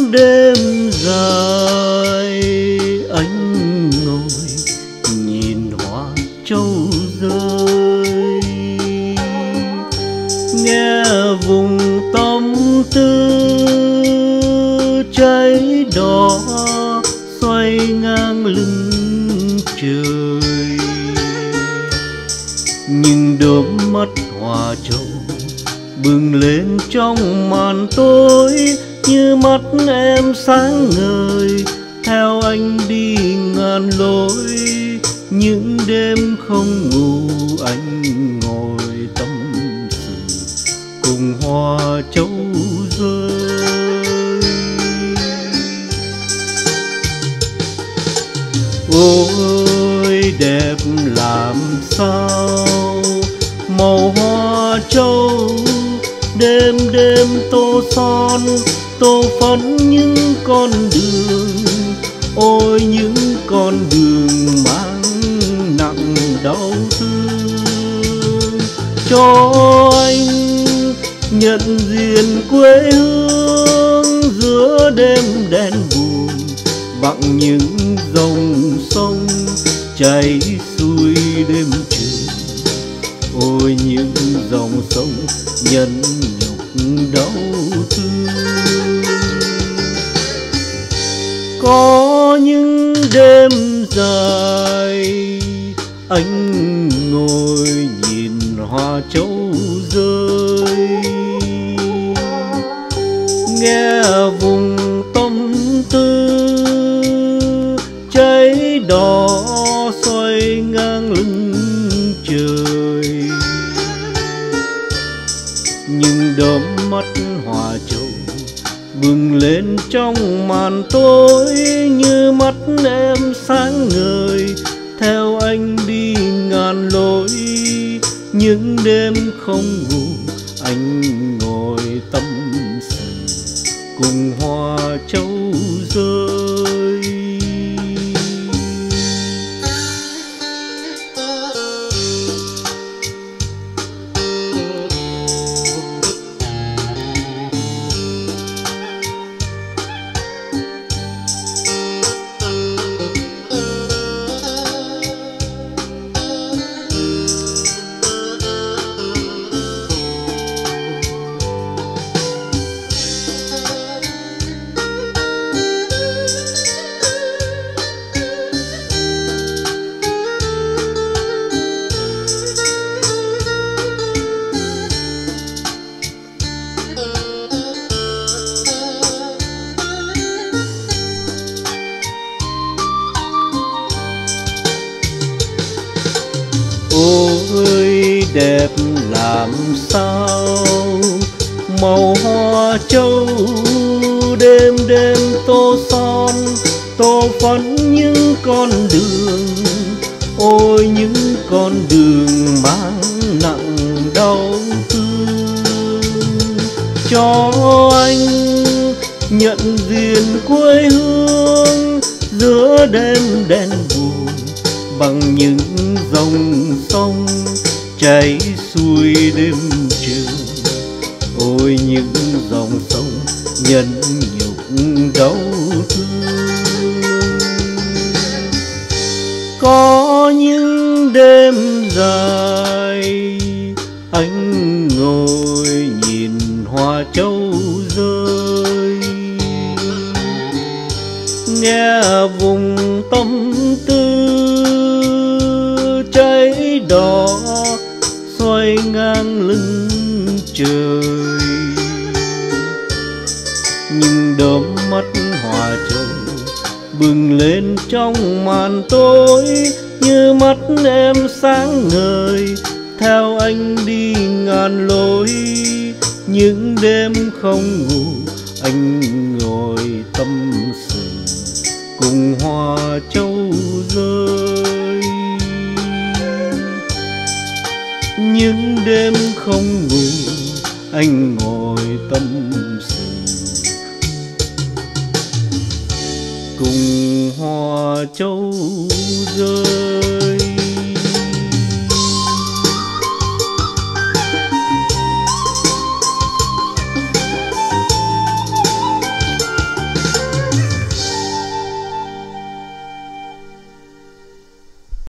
đêm dài anh ngồi nhìn hoa trâu rơi, nghe vùng tâm tư cháy đỏ xoay ngang lưng trời. Nhưng đôi mắt hoa trâu bừng lên trong màn tối, như mắt em sáng ngời theo anh đi ngàn lối. Những đêm không ngủ anh ngồi tâm sự cùng hoa trâu rơi. Ôi đẹp làm sao màu hoa trâu, đêm đêm tô son tô phấn những con đường. Ôi những con đường mang nặng đau thương, cho anh nhận diện quê hương giữa đêm đen buồn vặng những dòng sông chảy xuôi đêm trường. Ôi những dòng sông nhân nhọc đau thương. Có những đêm dài anh ngồi nhìn hoa trâu rơi, nghe vùng tâm tư cháy đỏ xoay ngang lưng trời. Nhưng đôi mắt hoa trâu bừng lên trong màn tối, như mắt em sáng ngời theo anh đi ngàn lối. Những đêm không ngủ anh ngồi tâm sự cùng hoa trâu rơi. Ôi đẹp làm sao màu hoa trâu, đêm đêm tô son tô phấn những con đường. Ôi những con đường mang nặng đau thương, cho anh nhận diện quê hương giữa đêm đen buồn bằng những dòng sông chảy xuôi đêm trường. Ôi những dòng sông nhân nhục đau thương. Có những đêm dài anh ngồi nhìn hoa trâu rơi, nghe vùng tâm tư cháy đỏ xoay ngang lưng trời. Nhưng đôi mắt hoa trâu bừng lên trong màn tối, như mắt em sáng ngời theo anh đi ngàn lối. Những đêm không ngủ anh ngồi tâm sự cùng hoa trâu rơi. Những đêm không ngủ anh ngồi tâm sự cùng hoa trâu rơi.